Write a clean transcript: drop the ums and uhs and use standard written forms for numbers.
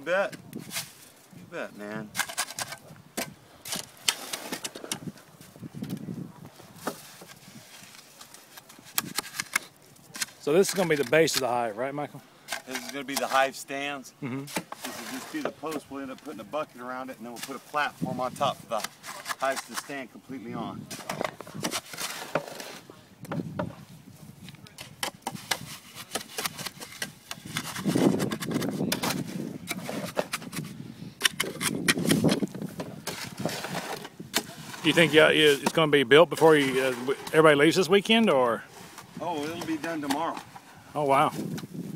bet. You bet, man. So this is going to be the base of the hive, right, Michael? This is going to be the hive stands. Mm-hmm. This will just be the post. We'll end up putting a bucket around it, and then we'll put a platform on top of the hives to stand completely on. Do you think it's going to be built before everybody leaves this weekend, or? Oh, it'll be done tomorrow. Oh, wow.